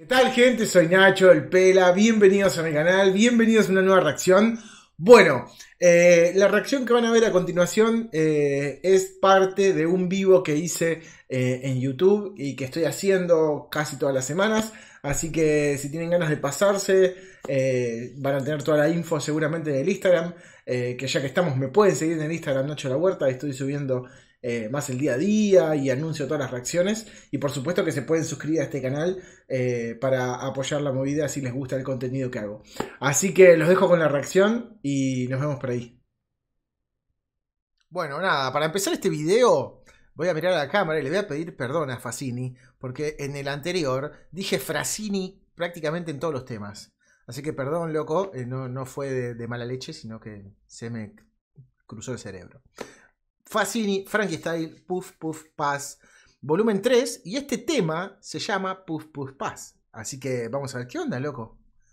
tal, gente? Soy Nacho, el Pela. Bienvenidos a mi canal, bienvenidos a una nueva reacción. Bueno, la reacción que van a ver a continuación es parte de un vivo que hice en YouTube y que estoy haciendo casi todas las semanas. Así que si tienen ganas de pasarse, van a tener toda la info seguramente en el Instagram. Que ya que estamos, me pueden seguir en el Instagram Nacho La Huerta. Estoy subiendo más el día a día y anuncio todas las reacciones. Y por supuesto que se pueden suscribir a este canal para apoyar la movida si les gusta el contenido que hago. Así que los dejo con la reacción y nos vemos por ahí. Bueno, nada, para empezar este video voy a mirar a la cámara y le voy a pedir perdón a Fassini, porque en el anterior dije Frassini prácticamente en todos los temas. Así que perdón, loco, no fue de mala leche, sino que se me cruzó el cerebro. Fassini, Frankie Style, Puff Puff Pass, volumen 3, y este tema se llama Puff Puff Pass. Así que vamos a ver qué onda, loco.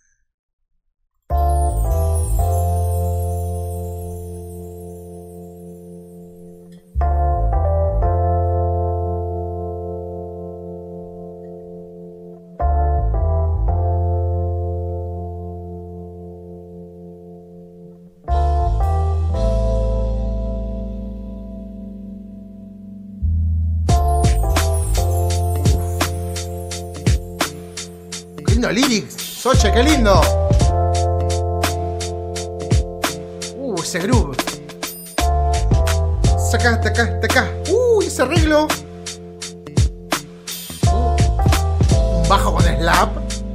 Lindo lyrics, Soche, qué lindo. Ese groove. Saca, taca, taca. Ese arreglo. Un bajo con slap.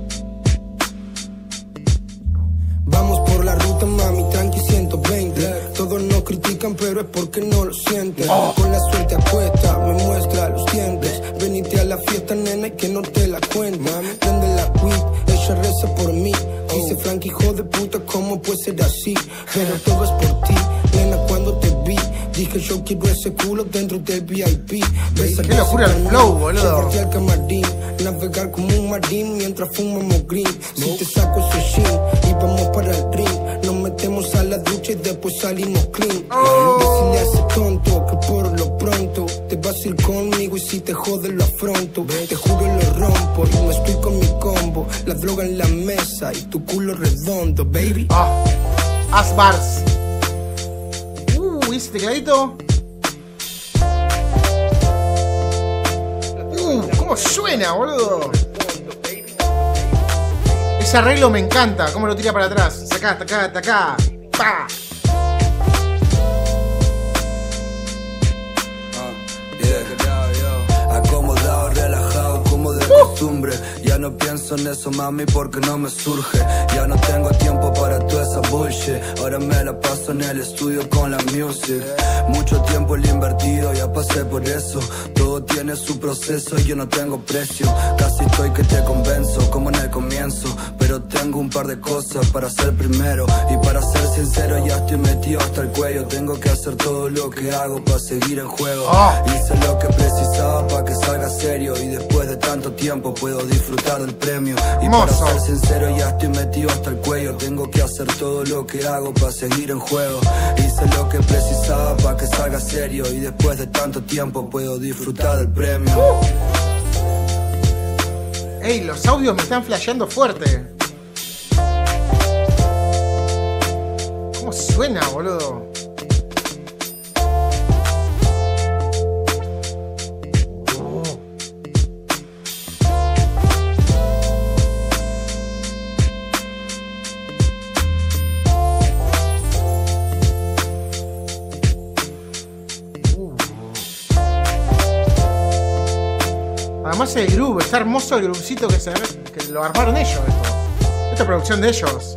Vamos por la ruta, mami, tranqui 120. Todos nos critican, pero es porque no lo sienten. Con la suerte apuesta, me muestra los dientes. Venite a la fiesta, nena, y que no te la cuente. Prende la weed, ella reza por mí. Dice Frankie, hijo de puta, ¿cómo puede ser así? Pero todo es por ti, nena, cuando te vi. Dije yo quiero ese culo dentro del VIP. Qué locura el flow, boludo. Al camarín, navegar como un marín mientras fumamos green. Si te saco ese shin y vamos para el ring, nos metemos a la ducha y después salimos clean. Decirle a ese tonto que por lo pronto te vas a ir conmigo y si te jode lo afronto. Te juro lo rompo y no estoy con mi combo. La droga en la mesa y tu culo redondo, baby. Asbars. Ese tecladito. ¿Cómo suena, boludo? Ese arreglo me encanta. Cómo lo tira para atrás. Sacá, tacá, tacá. ¡Pa! Acomodado, relajado, como de costumbre. Ya no pienso en eso, mami, porque no me surge. Ya no tengo tiempo para toda esa bullshit. Ahora me la paso en el estudio con la music. Mucho tiempo le he invertido, ya pasé por eso. Todo tiene su proceso y yo no tengo precio. Casi estoy que te convenzo, como en el comienzo. Pero tengo un par de cosas para ser primero. Y para ser sincero, ya estoy metido hasta el cuello. Tengo que hacer todo lo que hago para seguir en juego. Hice lo que precisaba para que salga serio. Y después de tanto tiempo puedo disfrutar del premio. Y para ser sincero, ya estoy metido hasta el cuello. Tengo que hacer todo lo que hago para seguir en juego. Hice lo que precisaba para que salga serio. Y después de tanto tiempo puedo disfrutar del premio. Ey, los audios me están flasheando fuerte. ¿Cómo suena, boludo? Además el groove, está hermoso el groovecito que lo armaron ellos esto. Esta producción de ellos.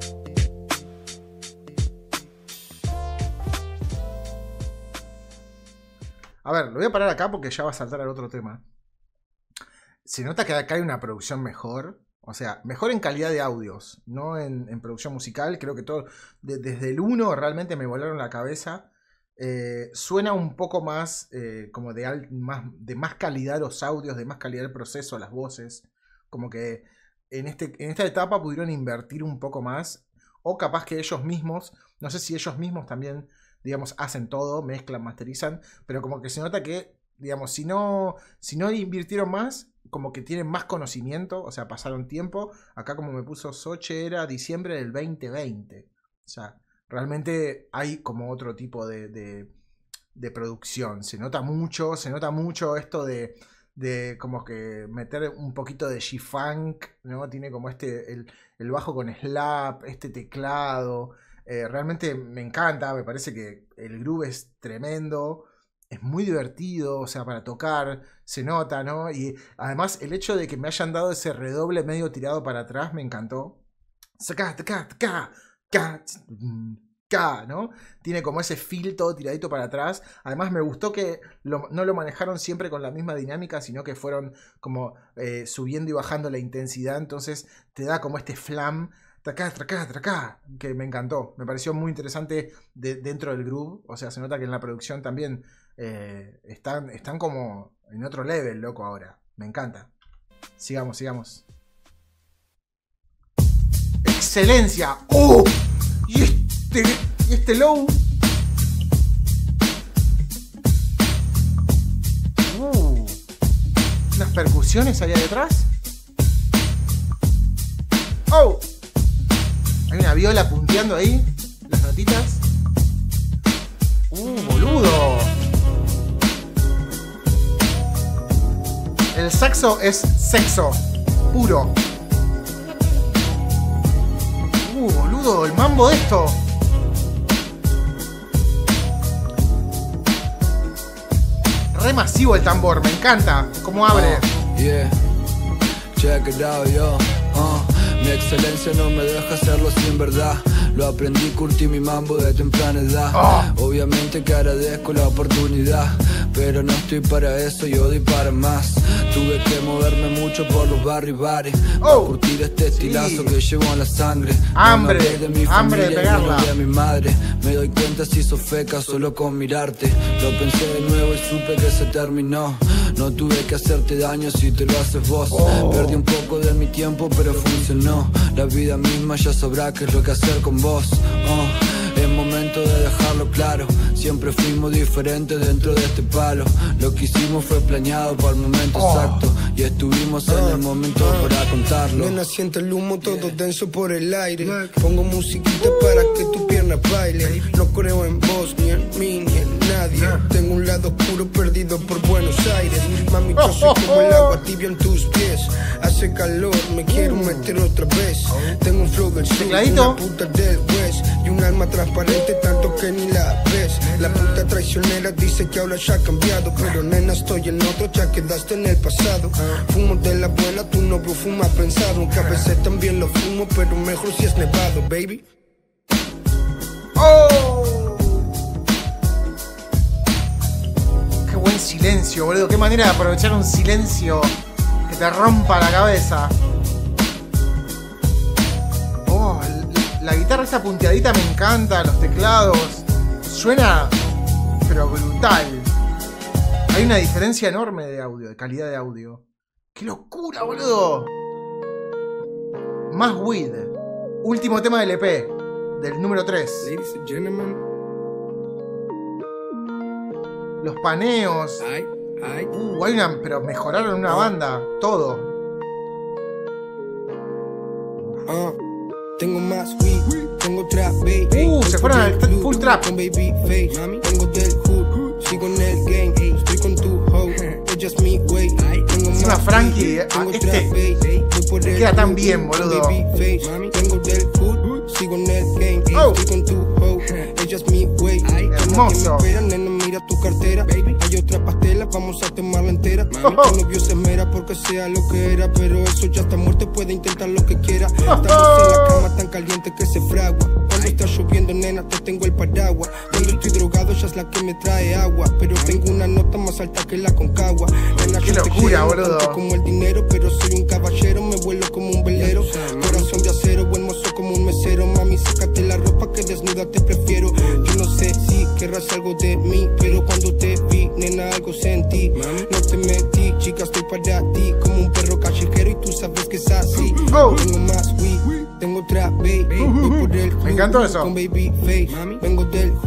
A ver, lo voy a parar acá porque ya va a saltar al otro tema. Se nota que acá hay una producción mejor. O sea, mejor en calidad de audios, no en producción musical. Creo que todo, desde el 1 realmente me volaron la cabeza. Suena un poco más como de más calidad los audios, de más calidad el proceso, las voces. Como que en esta etapa pudieron invertir un poco más. O capaz que ellos mismos, no sé si ellos mismos también, digamos, hacen todo, mezclan, masterizan. Pero como que se nota que, digamos, si no invirtieron más, como que tienen más conocimiento, o sea, pasaron tiempo. Acá como me puso Soche era diciembre del 2020. O sea, realmente hay como otro tipo de producción. Se nota mucho esto de como que meter un poquito de G-Funk, ¿no? Tiene como el bajo con slap, este teclado. Realmente me encanta, me parece que el groove es tremendo. Es muy divertido, o sea, para tocar, se nota, ¿no? Y además el hecho de que me hayan dado ese redoble medio tirado para atrás me encantó. ¿No? Tiene como ese feel todo tiradito para atrás. Además me gustó que no lo manejaron siempre con la misma dinámica, sino que fueron como subiendo y bajando la intensidad. Entonces te da como este flam, tracá, que me encantó. Me pareció muy interesante dentro del groove. O sea, se nota que en la producción también están como en otro level, loco, ahora. Me encanta. Sigamos. ¡Excelencia! ¡Oh! Y este low. Unas percusiones allá detrás. ¡Oh! Hay una viola punteando ahí. Las notitas. ¡Boludo! El saxo es sexo puro. Boludo, el mambo de esto. Re masivo el tambor, me encanta. Cómo abre. Yeah. Check it out, yo. Mi excelencia no me deja hacerlo sin verdad. Lo aprendí, curtí mi mambo de temprana edad. Obviamente que agradezco la oportunidad, pero no estoy para eso, yo doy para más. Tuve que moverme mucho por los barrios y bares para curtir este estilazo que llevo en la sangre. Hambre, no de mi familia, de pegarla. De mi madre. Me doy cuenta si sos feca solo con mirarte. Lo pensé de nuevo y supe que se terminó. No tuve que hacerte daño si te lo haces vos. Perdí un poco de mi tiempo pero funcionó. La vida misma ya sabrá qué es lo que hacer con vos. Es momento de dejarlo claro. Siempre fuimos diferentes dentro de este palo. Lo que hicimos fue planeado para el momento exacto. Y estuvimos en el momento para contarlo. Nena, siente el humo todo denso por el aire. Pongo musiquita para que tu pierna baile. No creo en vos, ni en mí, ni en nadie. Tengo un lado oscuro perdido por Buenos Aires. Mami, yo soy como el agua tibia en tus pies. Hace calor, me quiero meter otra vez. Tengo un flow del sur, una puta del west. Y un alma transparente tanto que ni la ves. La puta traicionera dice que ahora ya ha cambiado, pero nena estoy en otro, ya quedaste en el pasado. Fumo de la buena, tu novio fuma prensado. Que a veces también lo fumo, pero mejor si es nevado, baby. Qué buen silencio, boludo. Qué manera de aprovechar un silencio que te rompa la cabeza. La guitarra esta punteadita me encanta, los teclados. Suena, pero brutal. Hay una diferencia enorme de audio, de calidad de audio. ¡Qué locura, boludo! Más Weed. Último tema del EP, del número 3. Ladies and gentlemen. Los paneos. Hay una, pero mejoraron una banda. Todo. Tengo más weed, tengo trap, baby. Se fueron al full trap. Con baby face, vengo del hood, sigo en el game, estoy con tu hoe, it's just me, way. Encima Frankie, queda tan bien, boludo. Vengo del hood, sigo en el game, estoy con tu hoe, it's just me, way. Hermoso. Mira tu cartera, hay otra pastela, vamos a tomarla entera. Tu novio se esmera porque sea lo que era, pero eso ya está muerto, puede intentar lo que quiera. Estamos en la cama tan caliente que se fragua. Cuando está lloviendo, nena, te tengo el paraguas. Cuando estoy drogado, ella es la que me trae agua. Pero tengo una nota más alta que la Concagua. Nena, qué locura, boludo. No como el dinero, pero soy un caballero, me vuelo como un velero. Corazón de acero, buen mozo como un mesero. Mami, sácate la ropa que desnuda te prefiero. Yo no sé si querrás algo de mí, pero cuando te vi, nena, algo sentí. No te metí, chica, estoy para ti. Como un perro callejero y tú sabes que es así. Tengo más weed, tengo trap, baby. Voy por el me encantó eso. Con baby face, vengo del hood,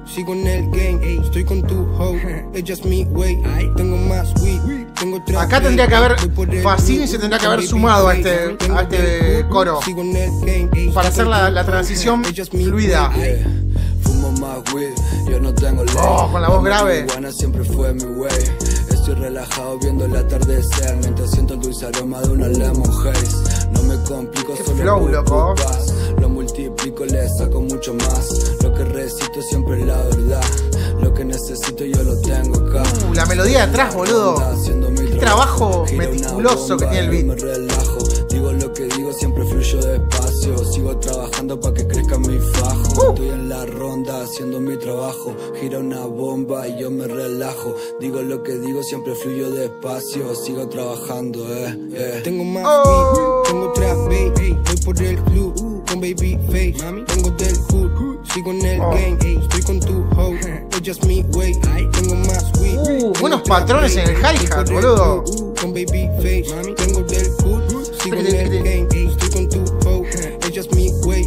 sigo en el game. Estoy con tu hoe, ella es mi way. Tengo más weed, tengo otra. Acá tendría que haber Fassini, se tendría que haber sumado a este coro para hacer la transición fluida. Fumo más weed, yo no tengo ley. Con la voz grave. Siempre fue mi way. Estoy relajado viendo el atardecer mientras siento el dulce aroma de una lemon haze. No me complico, qué solo flow, loco. Lo multiplico, le saco mucho más. Lo que recito siempre es la verdad. Lo que necesito yo lo tengo acá. La melodía de atrás, boludo. Qué trabajo meticuloso que tiene el beat. Me relajo, digo lo que digo, siempre fluyo despacio. Sigo trabajando para que crezca mi fajo. Estoy en la ronda haciendo mi trabajo. Gira una bomba y yo me relajo. Digo lo que digo, siempre fluyo despacio. Sigo trabajando, Tengo más weed, tengo otra baby. Voy por el club con baby face. Tengo del hood, sigo en el game. Estoy con tu hoe, ella es mi way. Tengo más weed. Buenos patrones en el hi-hat, boludo. Con baby face. Tengo del hood, sigo en el game. Estoy con tu hoe, ella es mi way.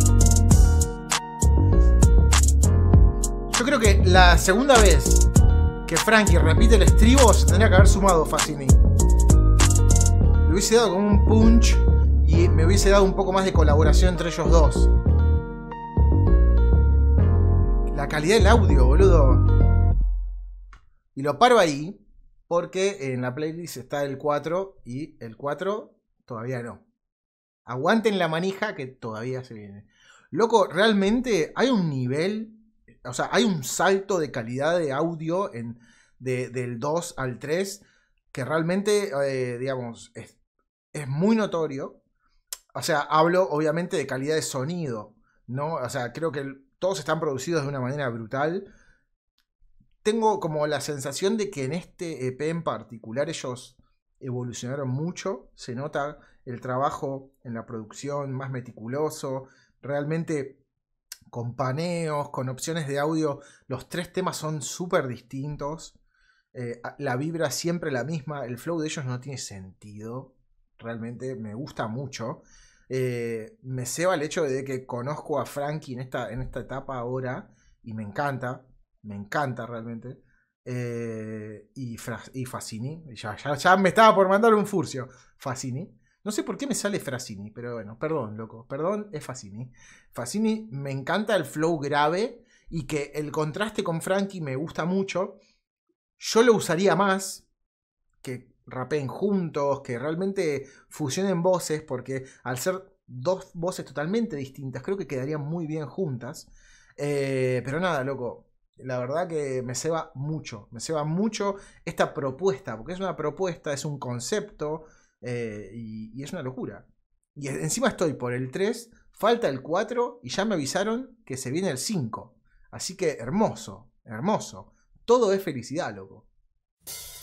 Yo creo que la segunda vez que Frankie repite el estribo se tendría que haber sumado Fassini. Le hubiese dado como un punch y me hubiese dado un poco más de colaboración entre ellos dos. La calidad del audio, boludo. Y lo paro ahí porque en la playlist está el 4 y el 4 todavía no. Aguanten la manija que todavía se viene. Loco, realmente hay un nivel, o sea, hay un salto de calidad de audio del 2 al 3 que realmente, digamos, es muy notorio. O sea, hablo obviamente de calidad de sonido, ¿no? O sea, creo que todos están producidos de una manera brutal. Tengo como la sensación de que en este EP en particular ellos evolucionaron mucho. Se nota el trabajo en la producción más meticuloso. Realmente con paneos, con opciones de audio. Los tres temas son súper distintos. La vibra siempre la misma. El flow de ellos no tiene sentido. Realmente me gusta mucho. Me ceba el hecho de que conozco a Frankie en esta etapa ahora. Y me encanta. Me encanta realmente. Y Fassini. Ya me estaba por mandar un furcio. Fassini. No sé por qué me sale Frassini, pero bueno, perdón, loco. Perdón, es Fassini. Fassini, me encanta el flow grave y que el contraste con Frankie me gusta mucho. Yo lo usaría más, que rapeen juntos, que realmente fusionen voces, porque al ser dos voces totalmente distintas, creo que quedarían muy bien juntas. Pero nada, loco. La verdad que me ceba mucho esta propuesta, porque es una propuesta, es un concepto. Y es una locura. Y encima estoy por el 3, falta el 4 y ya me avisaron que se viene el 5. Así que hermoso, hermoso. Todo es felicidad, loco.